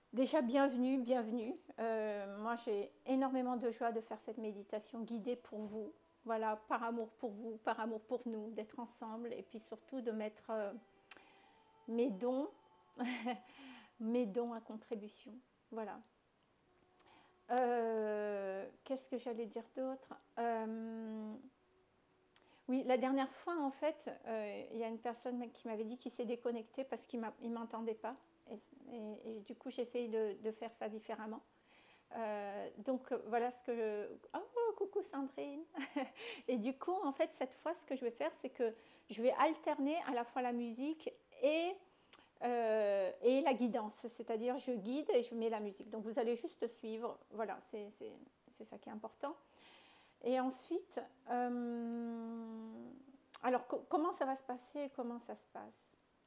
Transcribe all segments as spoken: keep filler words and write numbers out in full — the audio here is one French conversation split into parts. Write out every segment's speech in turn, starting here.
Déjà, bienvenue, bienvenue. Euh, moi, j'ai énormément de joie de faire cette méditation guidée pour vous. Voilà, par amour pour vous, par amour pour nous, d'être ensemble et puis surtout de mettre euh, mes dons, mes dons à contribution. Voilà. Euh, Qu'est-ce que j'allais dire d'autre? Euh, Oui, la dernière fois, en fait, euh, il y a une personne qui m'avait dit qu'il s'est déconnecté parce qu'il ne m'entendait pas. Et, et, et, du coup, j'essaye de, de faire ça différemment. Euh, donc voilà ce que je... Oh, coucou Sandrine. Et du coup, en fait, cette fois, ce que je vais faire, c'est que je vais alterner à la fois la musique et, euh, et la guidance. C'est-à-dire, je guide et je mets la musique. Donc vous allez juste suivre. Voilà, c'est ça qui est important. Et ensuite, euh, alors co comment ça va se passer? Comment ça se passe?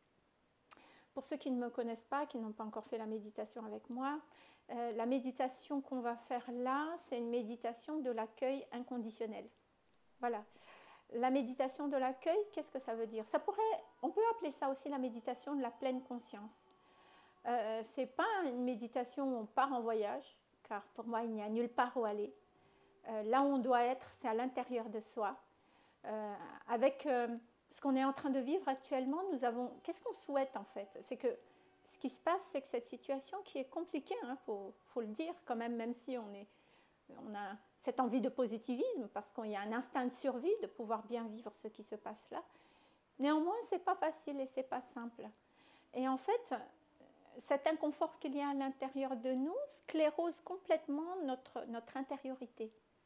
Pour ceux qui ne me connaissent pas, qui n'ont pas encore fait la méditation avec moi, euh, la méditation qu'on va faire là, c'est une méditation de l'accueil inconditionnel. Voilà. La méditation de l'accueil, qu'est-ce que ça veut dire? Ça pourrait, on peut appeler ça aussi la méditation de la pleine conscience. Euh, c'est pas une méditation où on part en voyage, car pour moi, il n'y a nulle part où aller. Euh, là où on doit être, c'est à l'intérieur de soi. Euh, avec euh, ce qu'on est en train de vivre actuellement, nous avons. Qu'est-ce qu'on souhaite en fait? C'est que ce qui se passe, c'est que cette situation qui est compliquée, il hein, faut, faut le dire quand même, même si on, est, on a cette envie de positivisme, parce qu'il y a un instinct de survie de pouvoir bien vivre ce qui se passe là. Néanmoins, c'est pas facile et c'est pas simple. Et en fait, cet inconfort qu'il y a à l'intérieur de nous sclérose complètement notre, notre intériorité.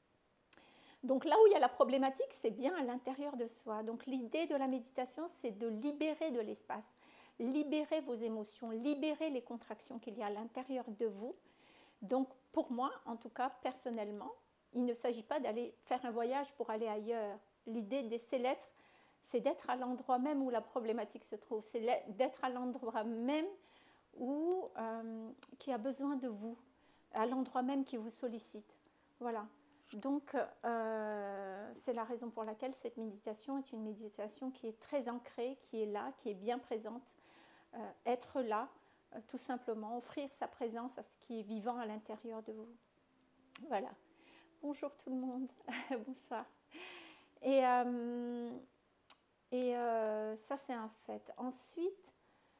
Donc là où il y a la problématique, c'est bien à l'intérieur de soi. Donc l'idée de la méditation, c'est de libérer de l'espace, libérer vos émotions, libérer les contractions qu'il y a à l'intérieur de vous. Donc pour moi, en tout cas personnellement, il ne s'agit pas d'aller faire un voyage pour aller ailleurs. L'idée d'essayer d'être, c'est d'être à l'endroit même où la problématique se trouve, c'est d'être à l'endroit même où, euh, qui a besoin de vous, à l'endroit même qui vous sollicite. Voilà. Donc, euh, c'est la raison pour laquelle cette méditation est une méditation qui est très ancrée, qui est là, qui est bien présente. Euh, être là, euh, tout simplement, offrir sa présence à ce qui est vivant à l'intérieur de vous. Voilà. Bonjour tout le monde. Bonsoir. Et, euh, et euh, ça, c'est un fait. Ensuite,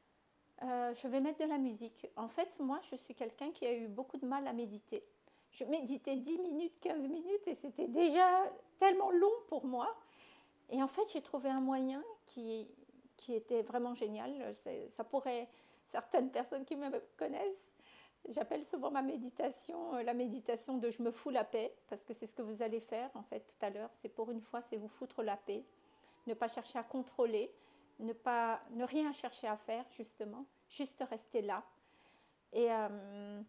euh, je vais mettre de la musique. En fait, moi, je suis quelqu'un qui a eu beaucoup de mal à méditer. Je méditais dix minutes, quinze minutes et c'était déjà tellement long pour moi. Et en fait, j'ai trouvé un moyen qui, qui était vraiment génial. Ça pourrait, certaines personnes qui me connaissent, j'appelle souvent ma méditation la méditation de je me fous la paix, parce que c'est ce que vous allez faire en fait tout à l'heure. C'est pour une fois, c'est vous foutre la paix. Ne pas chercher à contrôler, ne, pas, ne rien chercher à faire justement, juste rester là. Et... Euh,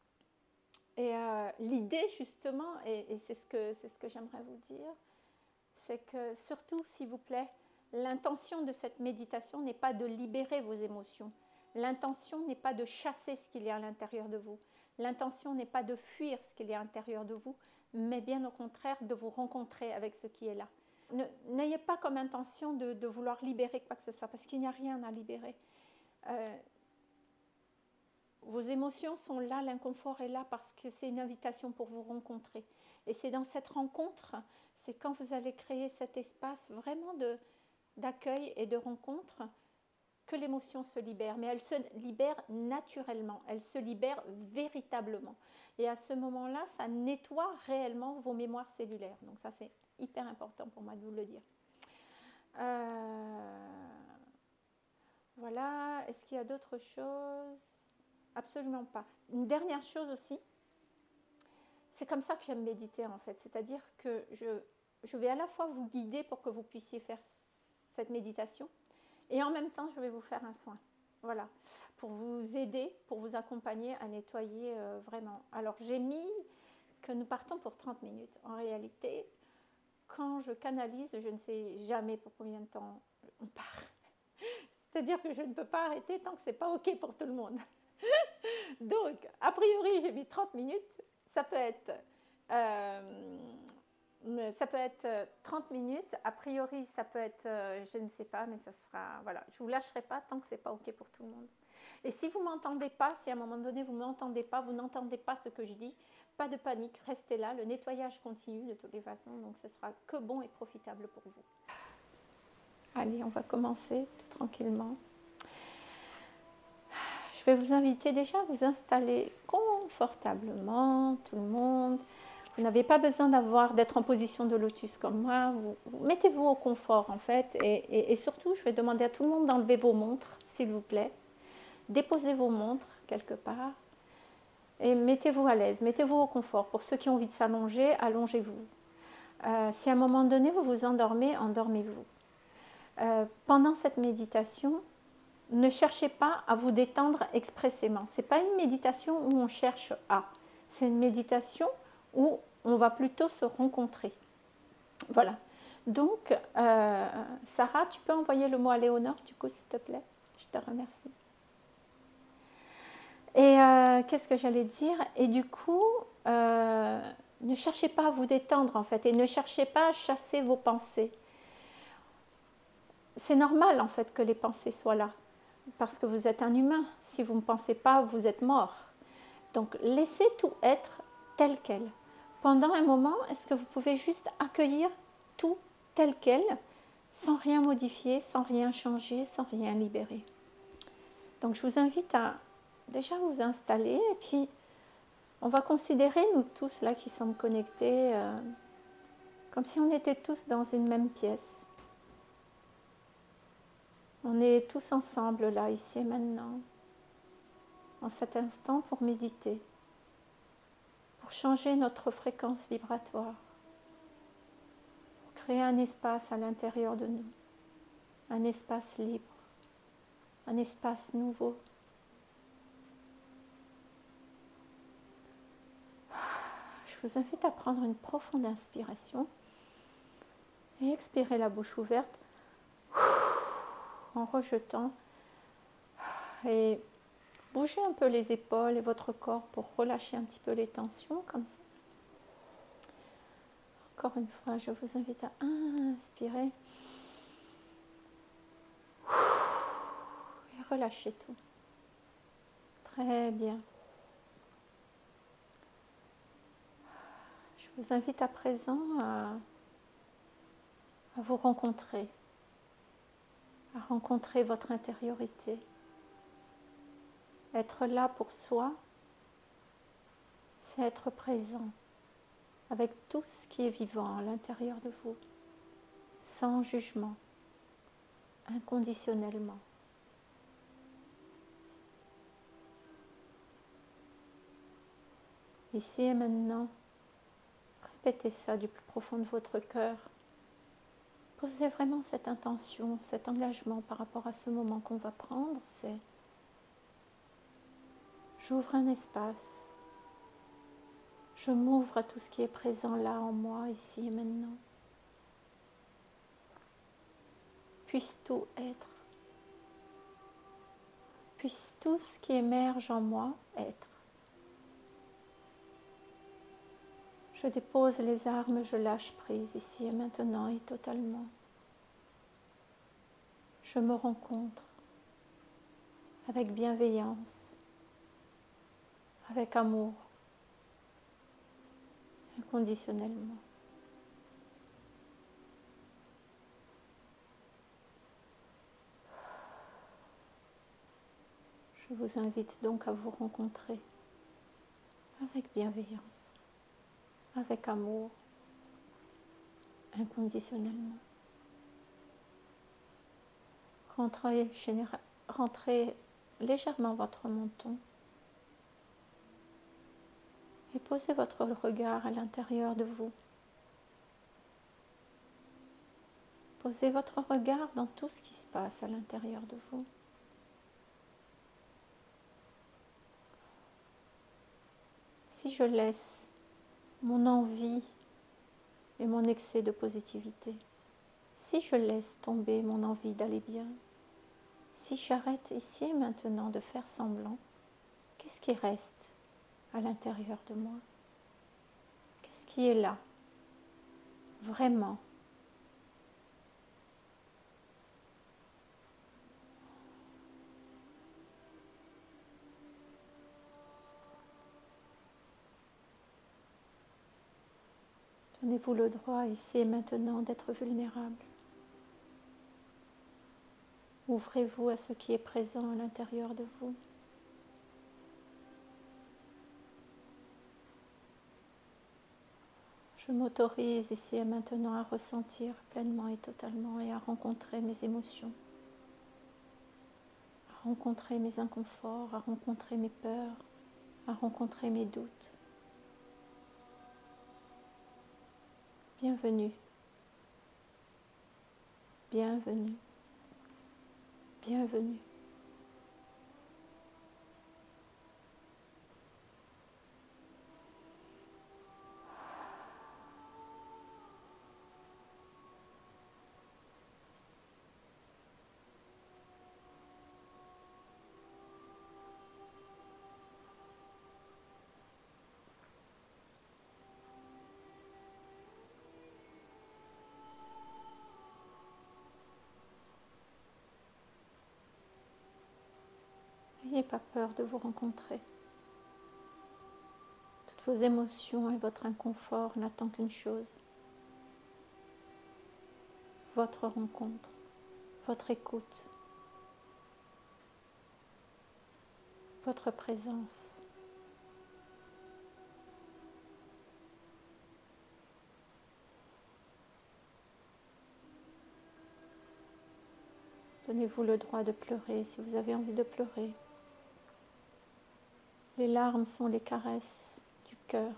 Et euh, l'idée, justement, et, et c'est ce que, c'est ce que j'aimerais vous dire, c'est que surtout, s'il vous plaît, l'intention de cette méditation n'est pas de libérer vos émotions. L'intention n'est pas de chasser ce qu'il y a à l'intérieur de vous. L'intention n'est pas de fuir ce qu'il y a à l'intérieur de vous, mais bien au contraire de vous rencontrer avec ce qui est là. N'ayez pas comme intention de, de vouloir libérer quoi que ce soit, parce qu'il n'y a rien à libérer. Euh, Vos émotions sont là, l'inconfort est là parce que c'est une invitation pour vous rencontrer. Et c'est dans cette rencontre, c'est quand vous allez créer cet espace vraiment d'accueil et de rencontre que l'émotion se libère. Mais elle se libère naturellement, elle se libère véritablement. Et à ce moment-là, ça nettoie réellement vos mémoires cellulaires. Donc ça, c'est hyper important pour moi de vous le dire. Euh... Voilà, est-ce qu'il y a d'autres choses? Absolument pas. Une dernière chose aussi, c'est comme ça que j'aime méditer en fait, c'est-à-dire que je, je vais à la fois vous guider pour que vous puissiez faire cette méditation et en même temps je vais vous faire un soin. Voilà, pour vous aider, pour vous accompagner à nettoyer euh, vraiment. Alors j'ai mis que nous partons pour trente minutes. En réalité, quand je canalise, je ne sais jamais pour combien de temps on part. C'est-à-dire que je ne peux pas arrêter tant que ce n'est pas OK pour tout le monde. Donc, a priori, j'ai mis trente minutes. Ça peut être, euh, ça peut être trente minutes. A priori, ça peut être, euh, je ne sais pas, mais ça sera, voilà. Je ne vous lâcherai pas tant que ce n'est pas OK pour tout le monde. Et si vous ne m'entendez pas, si à un moment donné vous ne m'entendez pas, vous n'entendez pas ce que je dis, pas de panique, restez là, le nettoyage continue de toutes les façons, donc ce sera que bon et profitable pour vous. Allez, on va commencer tout tranquillement. Je vais vous inviter déjà à vous installer confortablement, tout le monde. Vous n'avez pas besoin d'avoir d'être en position de lotus comme moi. Vous, vous, mettez-vous au confort en fait. Et, et, et surtout, je vais demander à tout le monde d'enlever vos montres, s'il vous plaît. Déposez vos montres quelque part. Et mettez-vous à l'aise, mettez-vous au confort. Pour ceux qui ont envie de s'allonger, allongez-vous. Euh, si à un moment donné, vous vous endormez, endormez-vous. Euh, pendant cette méditation, ne cherchez pas à vous détendre expressément. Ce n'est pas une méditation où on cherche à. C'est une méditation où on va plutôt se rencontrer. Voilà. Donc, euh, Sarah, tu peux envoyer le mot à Léonore, du coup, s'il te plaît? Je te remercie. Et euh, qu'est-ce que j'allais dire? Et du coup, euh, ne cherchez pas à vous détendre, en fait, et ne cherchez pas à chasser vos pensées. C'est normal, en fait, que les pensées soient là, parce que vous êtes un humain. Si vous ne pensez pas, vous êtes mort. Donc, laissez tout être tel quel. Pendant un moment, est-ce que vous pouvez juste accueillir tout tel quel, sans rien modifier, sans rien changer, sans rien libérer? Donc, je vous invite à déjà vous installer, et puis on va considérer, nous tous là qui sommes connectés, euh, comme si on était tous dans une même pièce. On est tous ensemble là, ici et maintenant, en cet instant pour méditer, pour changer notre fréquence vibratoire, pour créer un espace à l'intérieur de nous, un espace libre, un espace nouveau. Je vous invite à prendre une profonde inspiration et expirer la bouche ouverte en rejetant, et bougez un peu les épaules et votre corps pour relâcher un petit peu les tensions comme ça. Encore une fois, je vous invite à inspirer et relâcher tout. Très bien. Je vous invite à présent à, à vous rencontrer, à rencontrer votre intériorité. Être là pour soi, c'est être présent avec tout ce qui est vivant à l'intérieur de vous, sans jugement, inconditionnellement. Ici et maintenant, répétez ça du plus profond de votre cœur. Posez vraiment cette intention, cet engagement par rapport à ce moment qu'on va prendre. C'est j'ouvre un espace. Je m'ouvre à tout ce qui est présent là en moi, ici et maintenant. Puisse tout être. Puisse tout ce qui émerge en moi être. Je dépose les armes, je lâche prise ici et maintenant et totalement. Je me rencontre avec bienveillance, avec amour, inconditionnellement. Je vous invite donc à vous rencontrer avec bienveillance, avec amour, inconditionnellement. Rentrez, général, rentrez légèrement votre menton et posez votre regard à l'intérieur de vous. Posez votre regard dans tout ce qui se passe à l'intérieur de vous. Si je laisse mon envie et mon excès de positivité, si je laisse tomber mon envie d'aller bien, si j'arrête ici et maintenant de faire semblant, qu'est-ce qui reste à l'intérieur de moi? Qu'est-ce qui est là, vraiment? Donnez-vous le droit ici et maintenant d'être vulnérable. Ouvrez-vous à ce qui est présent à l'intérieur de vous. Je m'autorise ici et maintenant à ressentir pleinement et totalement et à rencontrer mes émotions, à rencontrer mes inconforts, à rencontrer mes peurs, à rencontrer mes doutes. Bienvenue, bienvenue, bienvenue. N'ayez pas peur de vous rencontrer. Toutes vos émotions et votre inconfort n'attendent qu'une chose. Votre rencontre, votre écoute, votre présence. Donnez-vous le droit de pleurer si vous avez envie de pleurer. Les larmes sont les caresses du cœur.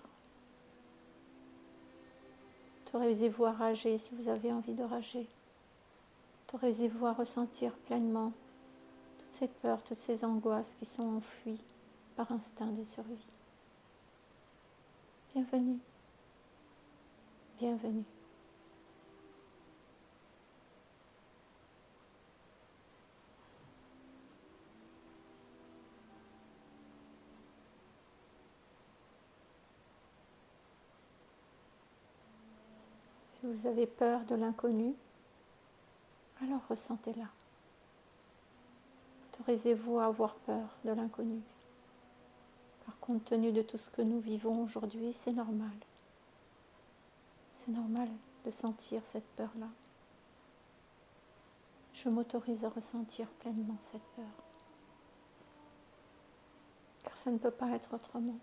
Autorisez-vous à rager si vous avez envie de rager. Autorisez-vous à ressentir pleinement toutes ces peurs, toutes ces angoisses qui sont enfuies par instinct de survie. Bienvenue. Bienvenue. Si vous avez peur de l'inconnu, alors ressentez-la. Autorisez-vous à avoir peur de l'inconnu. Car compte tenu de tout ce que nous vivons aujourd'hui, c'est normal. C'est normal de sentir cette peur-là. Je m'autorise à ressentir pleinement cette peur. Car ça ne peut pas être autrement.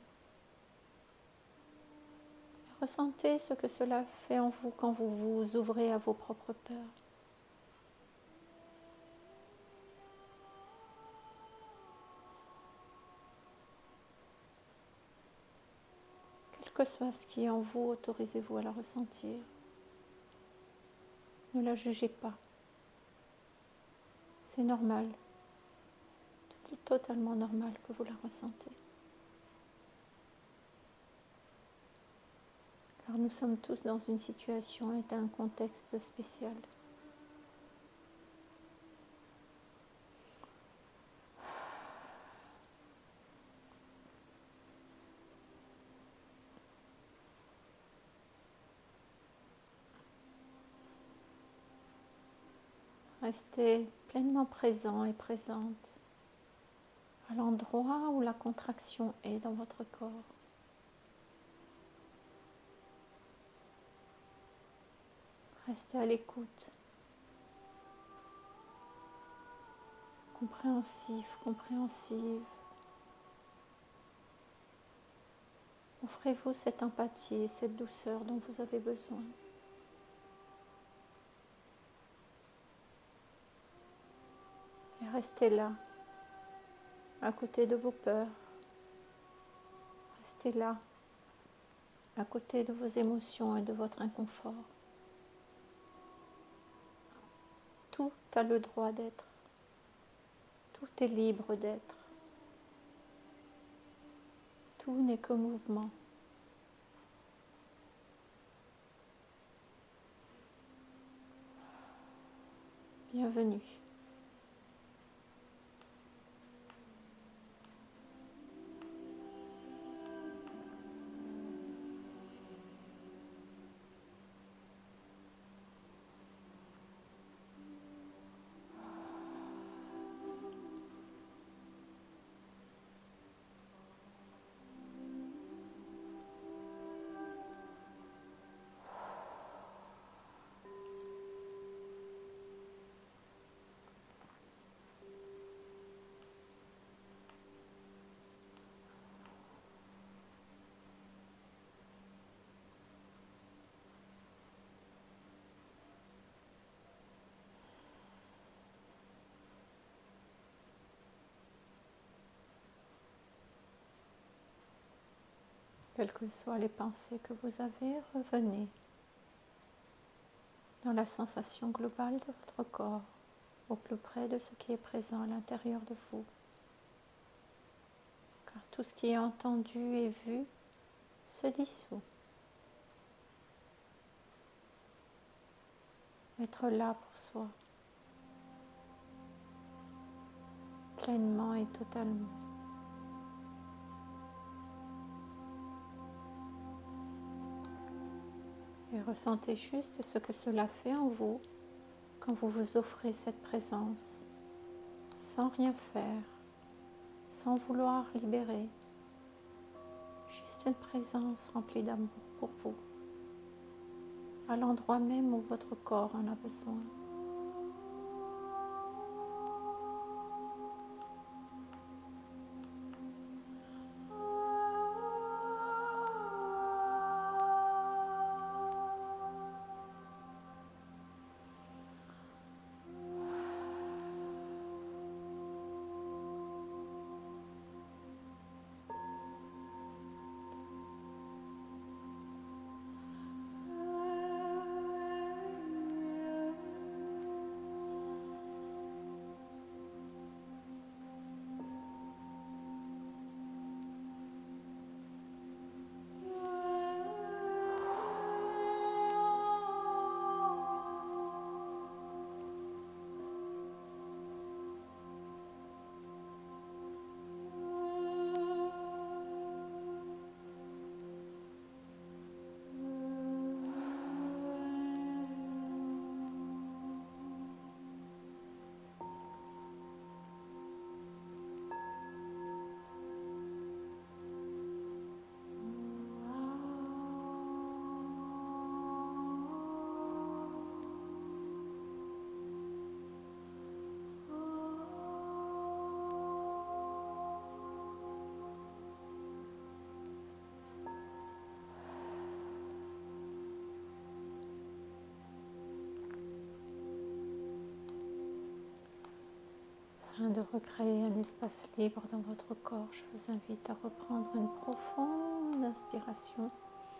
Ressentez ce que cela fait en vous quand vous vous ouvrez à vos propres peurs. Quel que soit ce qui est en vous, autorisez-vous à la ressentir. Ne la jugez pas. C'est normal. C'est totalement normal que vous la ressentez. Car nous sommes tous dans une situation et un contexte spécial. Restez pleinement présent et présente à l'endroit où la contraction est dans votre corps. Restez à l'écoute, compréhensif, compréhensive. Offrez-vous cette empathie et cette douceur dont vous avez besoin. Et restez là, à côté de vos peurs. Restez là, à côté de vos émotions et de votre inconfort. Tout a le droit d'être. Tout est libre d'être. Tout n'est que mouvement. Bienvenue. Quelles que soient les pensées que vous avez, revenez dans la sensation globale de votre corps, au plus près de ce qui est présent à l'intérieur de vous. Car tout ce qui est entendu et vu se dissout. Être là pour soi, pleinement et totalement. Et ressentez juste ce que cela fait en vous quand vous vous offrez cette présence, sans rien faire, sans vouloir libérer. Juste une présence remplie d'amour pour vous, à l'endroit même où votre corps en a besoin. Afin de recréer un espace libre dans votre corps, je vous invite à reprendre une profonde inspiration.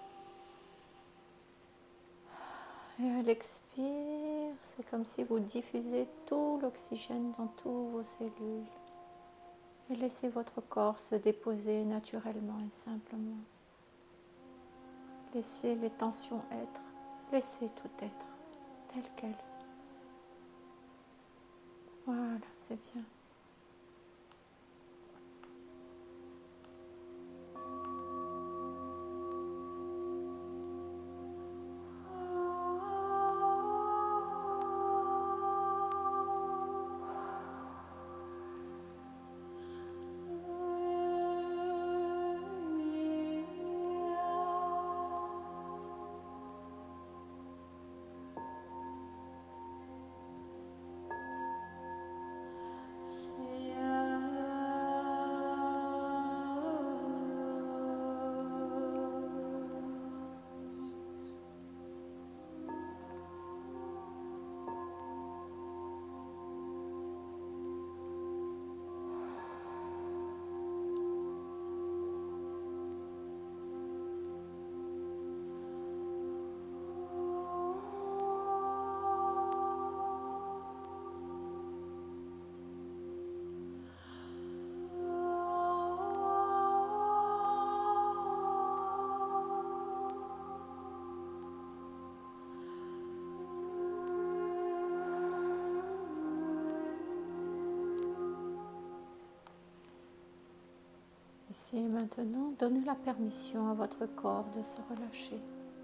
Et à l'expire, c'est comme si vous diffusez tout l'oxygène dans toutes vos cellules. Et laissez votre corps se déposer naturellement et simplement. Laissez les tensions être, laissez tout être tel quel. Voilà, c'est bien. Ici et maintenant, donnez la permission à votre corps de se relâcher.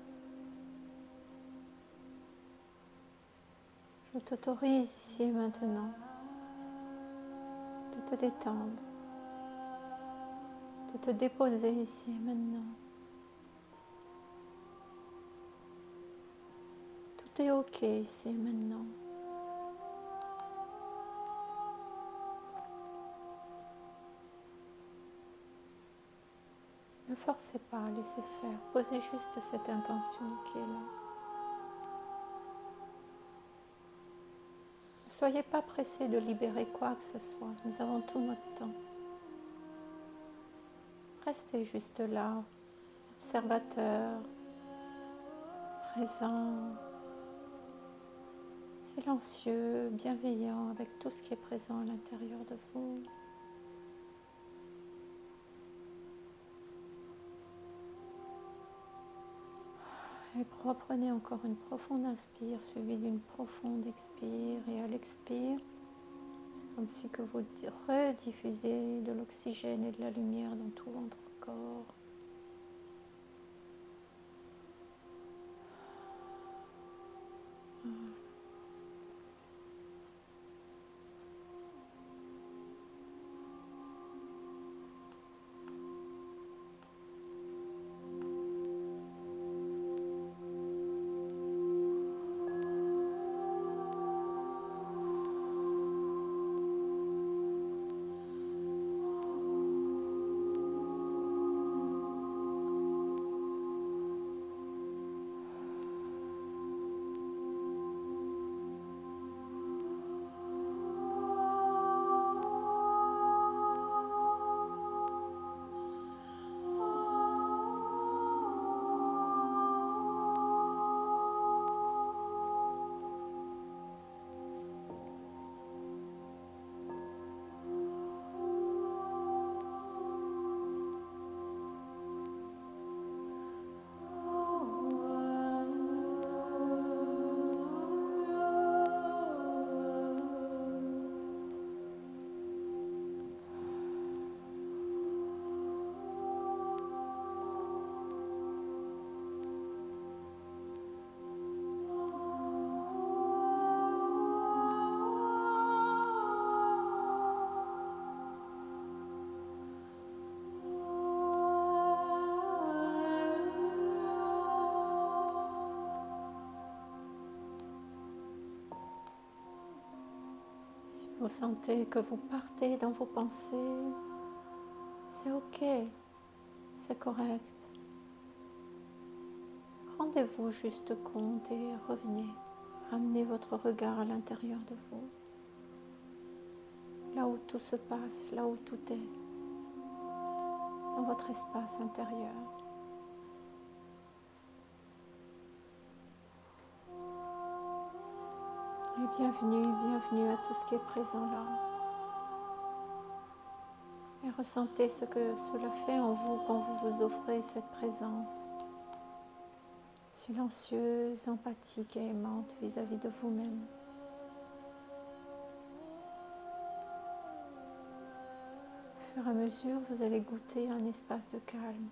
Je t'autorise ici et maintenant de te détendre, de te déposer ici et maintenant. Tout est ok ici et maintenant. Ne forcez pas, laissez faire. Posez juste cette intention qui est là. Ne soyez pas pressés de libérer quoi que ce soit. Nous avons tout notre temps. Restez juste là, observateur, présent, silencieux, bienveillant avec tout ce qui est présent à l'intérieur de vous. Et prenez encore une profonde inspire suivie d'une profonde expire, et à l'expire, comme si que vous rediffusez de l'oxygène et de la lumière dans tout votre corps. Vous sentez que vous partez dans vos pensées, c'est ok, c'est correct. Rendez-vous juste compte et revenez. Ramenez votre regard à l'intérieur de vous, là où tout se passe, là où tout est, dans votre espace intérieur. Et bienvenue, bienvenue à tout ce qui est présent là. Et ressentez ce que cela fait en vous quand vous vous offrez cette présence silencieuse, empathique et aimante vis-à-vis de vous-même. Au fur et à mesure, vous allez goûter un espace de calme.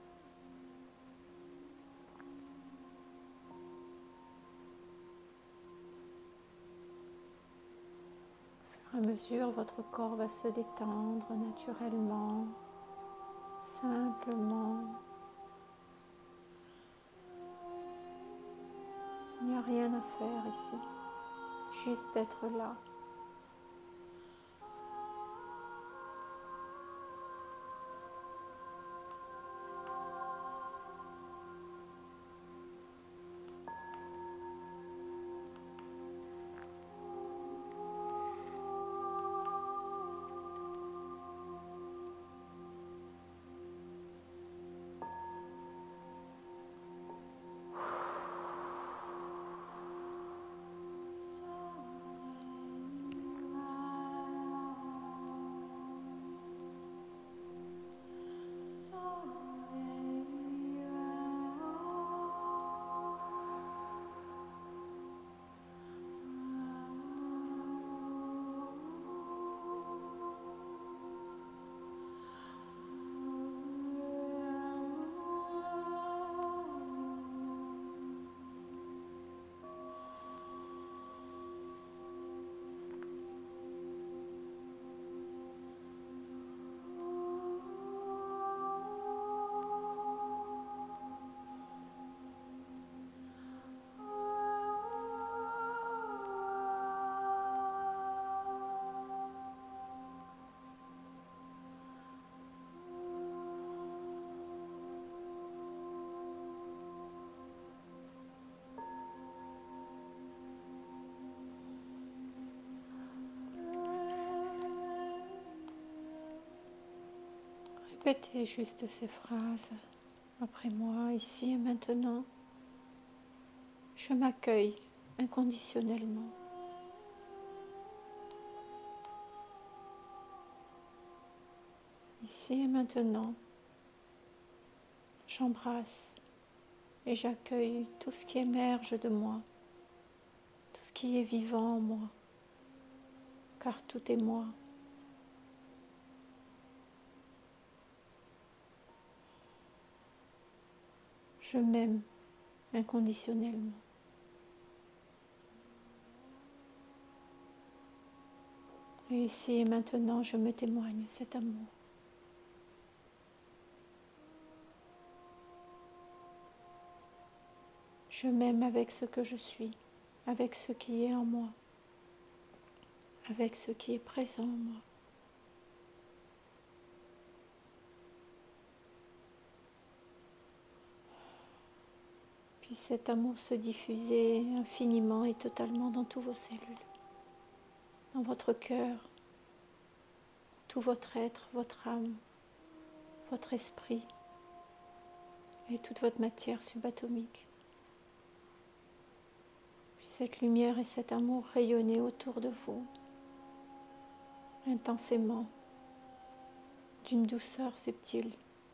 Au fur et à mesure, votre corps va se détendre naturellement, simplement. Il n'y a rien à faire ici, juste être là. Répétez juste ces phrases après moi, ici et maintenant. Je m'accueille inconditionnellement. Ici et maintenant, j'embrasse et j'accueille tout ce qui émerge de moi, tout ce qui est vivant en moi, car tout est moi. Je m'aime inconditionnellement. Et ici et maintenant, je me témoigne cet amour. Je m'aime avec ce que je suis, avec ce qui est en moi, avec ce qui est présent en moi. Puis cet amour se diffuser infiniment et totalement dans tous vos cellules, dans votre cœur, tout votre être, votre âme, votre esprit et toute votre matière subatomique. Puis cette lumière et cet amour rayonner autour de vous, intensément, d'une douceur subtile.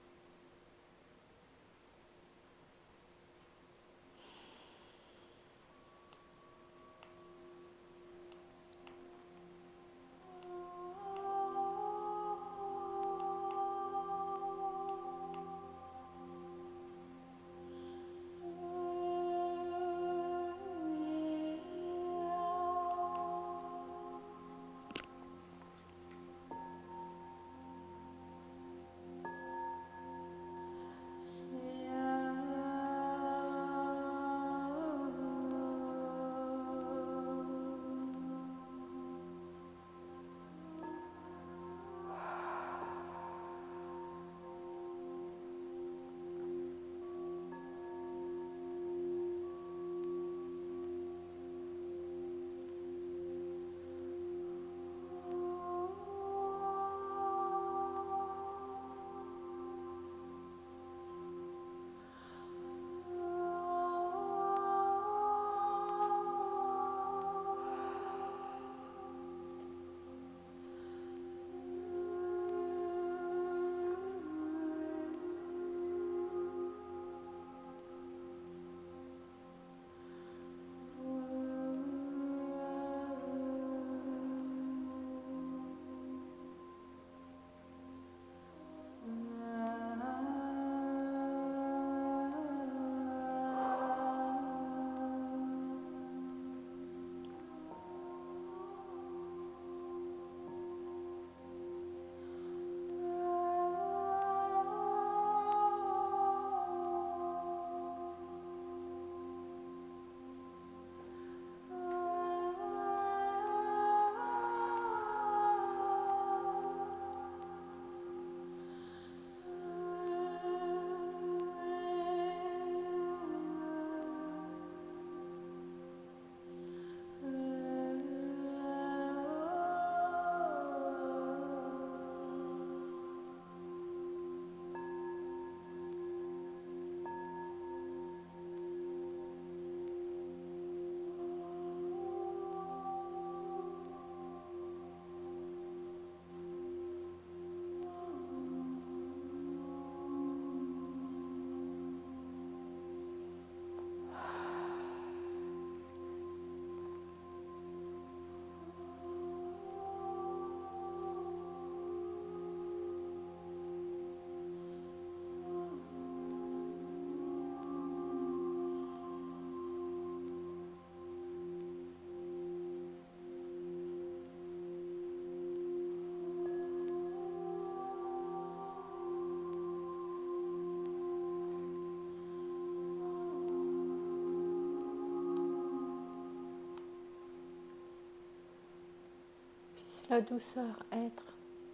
La douceur être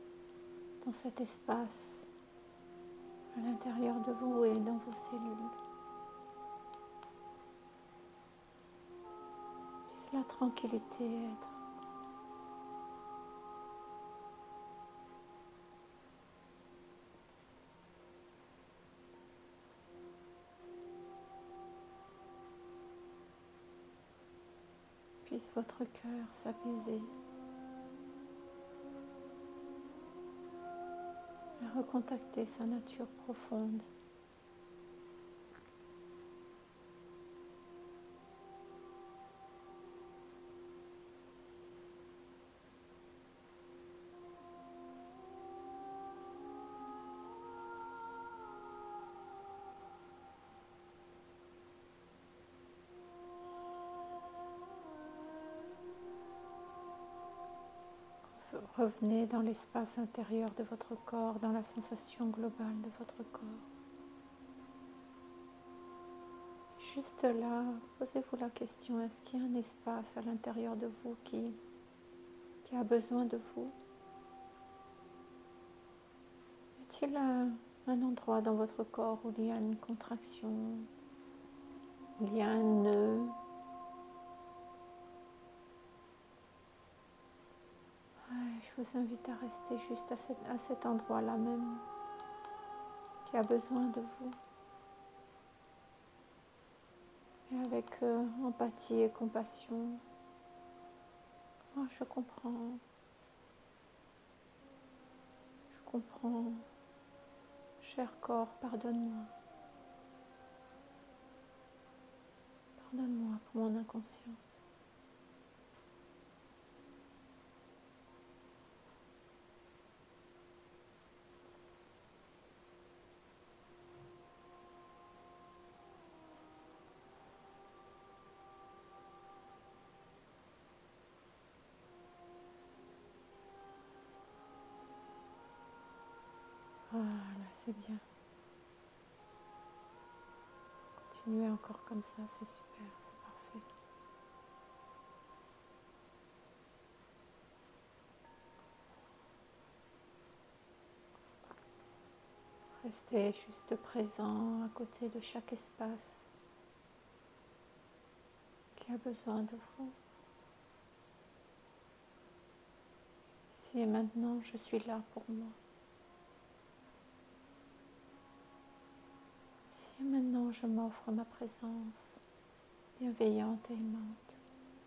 dans cet espace, à l'intérieur de vous et dans vos cellules. C'est la tranquillité être. puisse votre cœur s'apaiser et recontacter sa nature profonde. Revenez dans l'espace intérieur de votre corps, dans la sensation globale de votre corps. Juste là, posez-vous la question, est-ce qu'il y a un espace à l'intérieur de vous qui, qui a besoin de vous? Y a-t-il un, un endroit dans votre corps où il y a une contraction, où il y a un nœud? Je vous invite à rester juste à cet, à cet endroit-là même, qui a besoin de vous. Et avec euh, empathie et compassion, oh, je comprends, je comprends, cher corps, pardonne-moi. Pardonne-moi pour mon inconscience. Voilà, c'est bien. Continuez encore comme ça, c'est super, c'est parfait. Restez juste présent à côté de chaque espace qui a besoin de vous. Ici et maintenant, je suis là pour moi. Ici et maintenant, je m'offre ma présence bienveillante et aimante.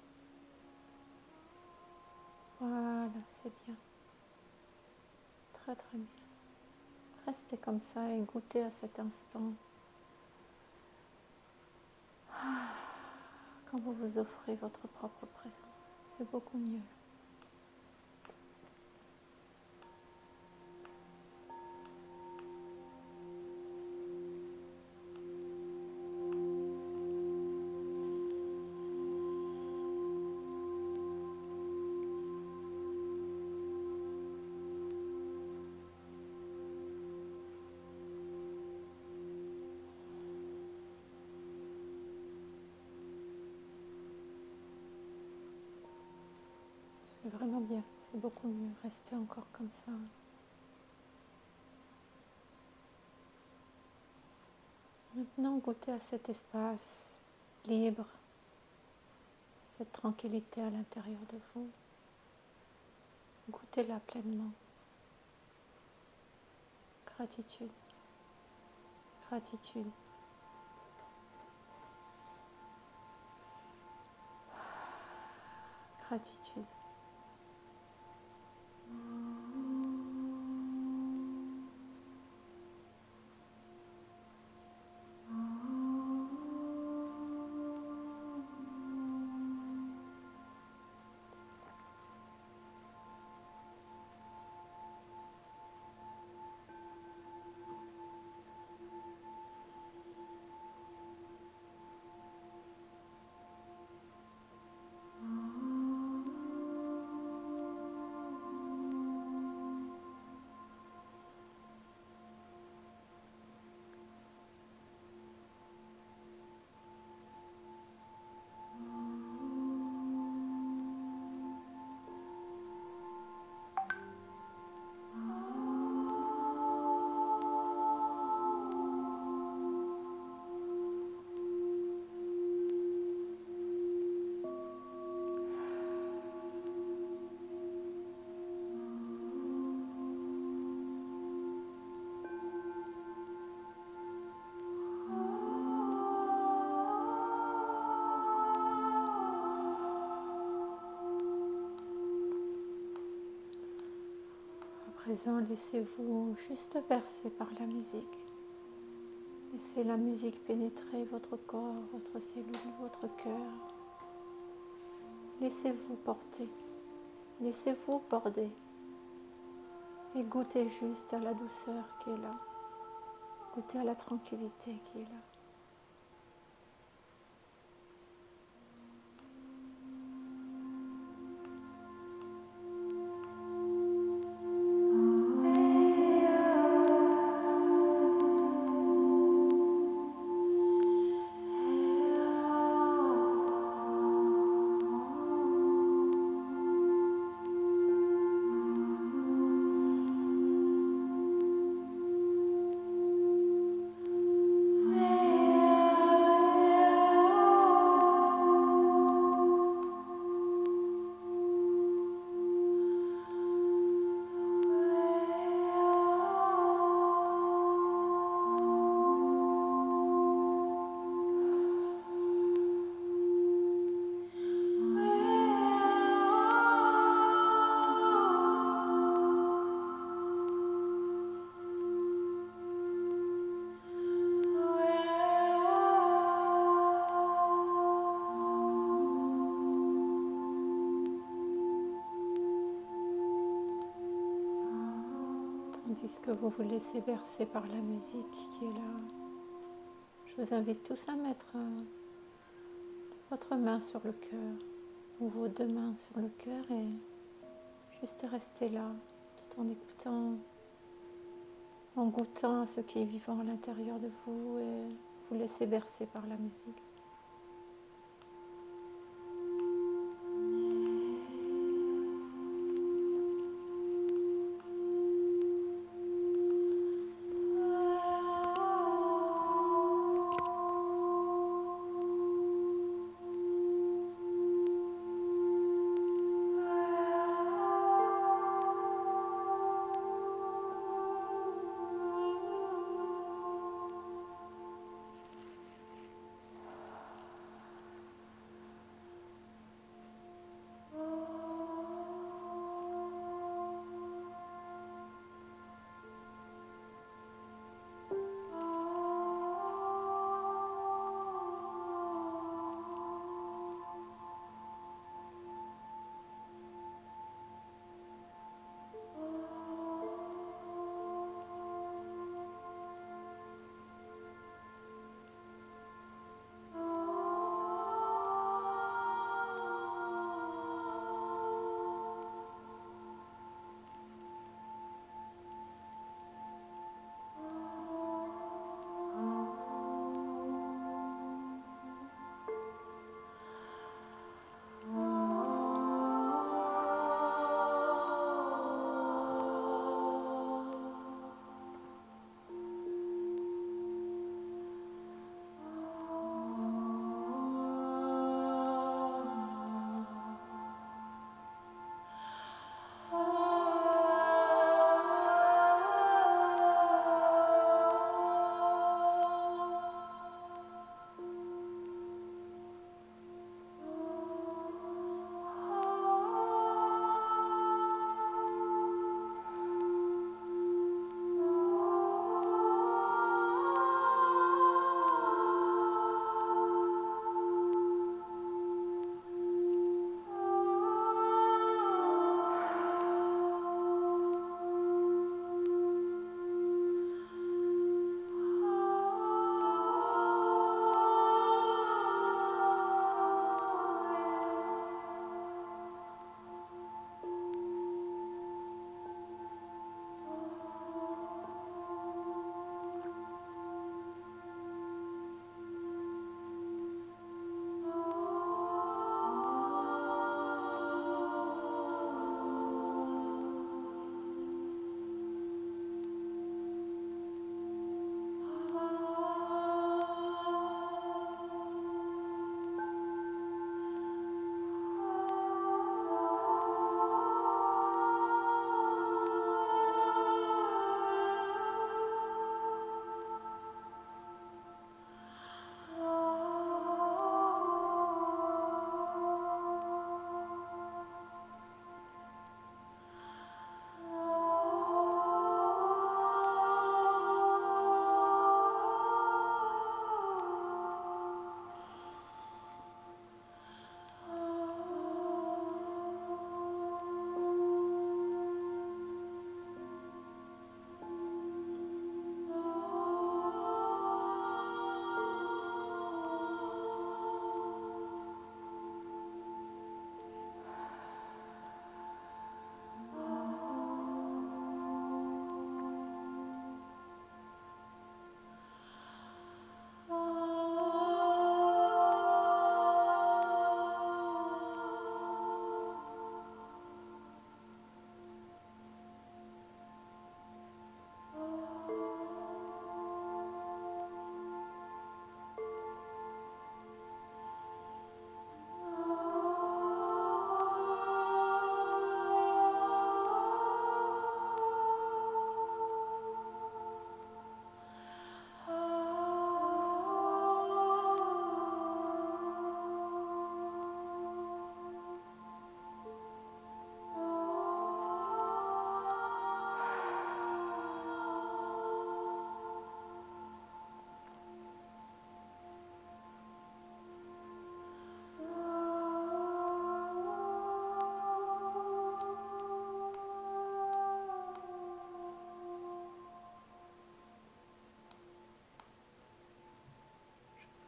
Voilà, c'est bien. Très très bien. Restez comme ça et goûtez à cet instant. Quand vous vous offrez votre propre présence, c'est beaucoup mieux. C'est vraiment bien, c'est beaucoup mieux. Restez encore comme ça. Maintenant, goûtez à cet espace libre, cette tranquillité à l'intérieur de vous. Goûtez-la pleinement. Gratitude, gratitude. Gratitude. présent, laissez-vous juste bercer par la musique. Laissez la musique pénétrer votre corps, votre cellule, votre cœur. Laissez-vous porter, laissez-vous border et goûtez juste à la douceur qui est là. Goûtez à la tranquillité qui est là. Tandis que vous vous laissez bercer par la musique qui est là, je vous invite tous à mettre euh, votre main sur le cœur ou vos deux mains sur le cœur et juste rester là tout en écoutant, en goûtant à ce qui est vivant à l'intérieur de vous et vous laisser bercer par la musique.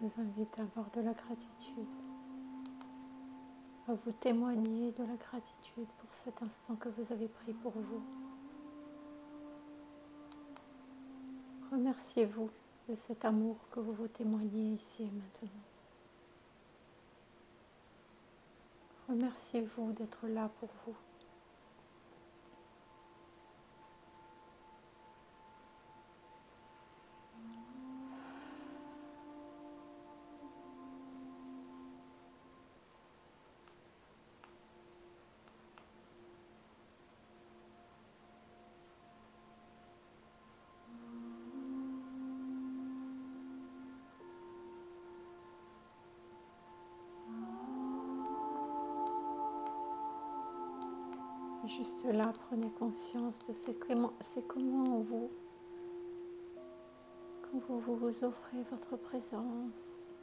Je vous invite à avoir de la gratitude, à vous témoigner de la gratitude pour cet instant que vous avez pris pour vous. Remerciez-vous de cet amour que vous vous témoignez ici et maintenant. Remerciez-vous d'être là pour vous. Juste là, prenez conscience de ce comment, c'est comment vous, quand vous, vous vous offrez votre présence.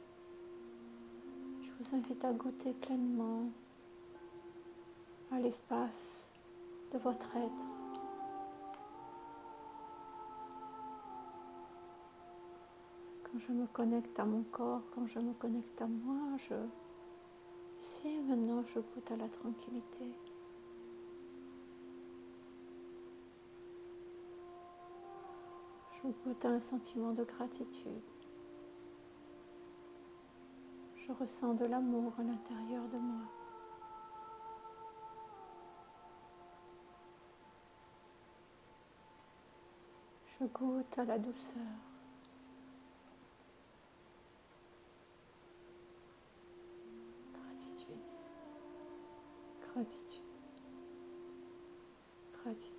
Je vous invite à goûter pleinement à l'espace de votre être. Quand je me connecte à mon corps, quand je me connecte à moi, je, ici et maintenant, je goûte à la tranquillité. Je goûte à un sentiment de gratitude. Je ressens de l'amour à l'intérieur de moi. Je goûte à la douceur. Gratitude. Gratitude. Gratitude.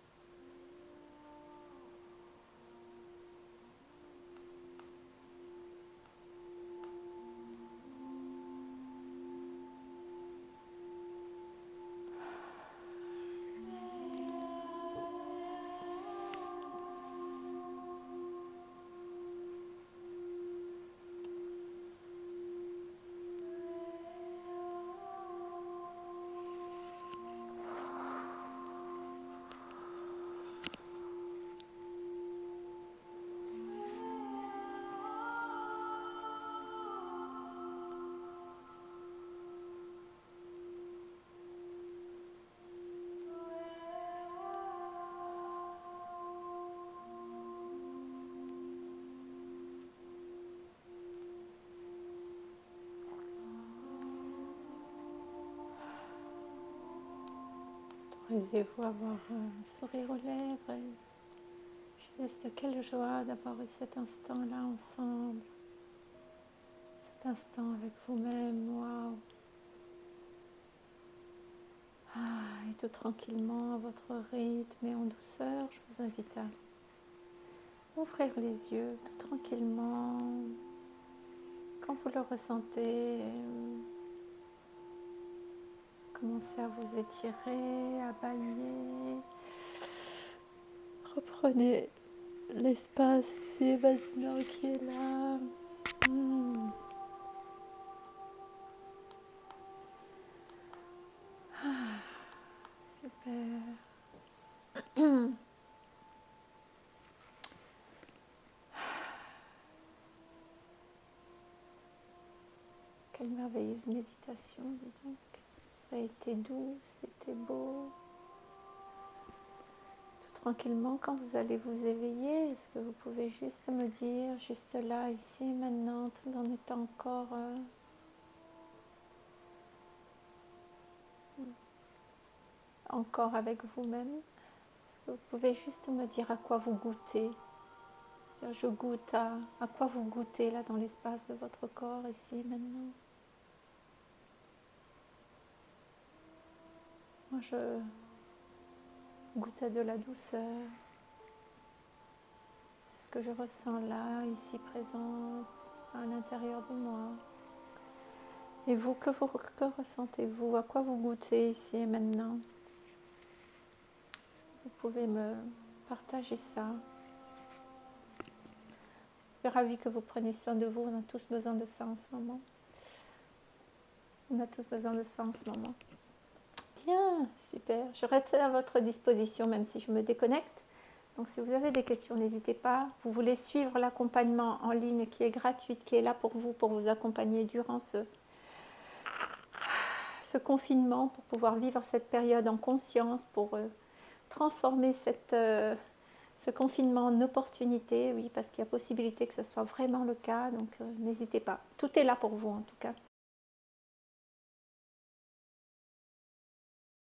Autorisez-vous à avoir un sourire aux lèvres et juste quelle joie d'avoir eu cet instant-là ensemble. Cet instant avec vous-même, waouh! Ah, et tout tranquillement, à votre rythme et en douceur, je vous invite à ouvrir les yeux tout tranquillement. Quand vous le ressentez, commencez à vous étirer, à bailler. Reprenez l'espace ici et maintenant qui est là. Mmh. Ah, super. Quelle merveilleuse méditation, dis donc. Ça a été doux, c'était beau. Tout tranquillement, quand vous allez vous éveiller, est-ce que vous pouvez juste me dire, juste là, ici, maintenant, tout en étant encore euh, encore avec vous-même? Est-ce que vous pouvez juste me dire à quoi vous goûtez? Je goûte à, à quoi vous goûtez là dans l'espace de votre corps, ici, maintenant? Moi, je goûte à de la douceur. C'est ce que je ressens là, ici, présent, à l'intérieur de moi. Et vous, que, vous, que ressentez-vous? À quoi vous goûtez ici et maintenant? Est-ce que vous pouvez me partager ça? Je suis ravie que vous preniez soin de vous. On a tous besoin de ça en ce moment. On a tous besoin de ça en ce moment. Bien, super. Je reste à votre disposition même si je me déconnecte. Donc si vous avez des questions, n'hésitez pas. Vous voulez suivre l'accompagnement en ligne qui est gratuit, qui est là pour vous, pour vous accompagner durant ce, ce confinement, pour pouvoir vivre cette période en conscience, pour euh, transformer cette, euh, ce confinement en opportunité, oui, parce qu'il y a possibilité que ce soit vraiment le cas. Donc euh, n'hésitez pas. Tout est là pour vous en tout cas.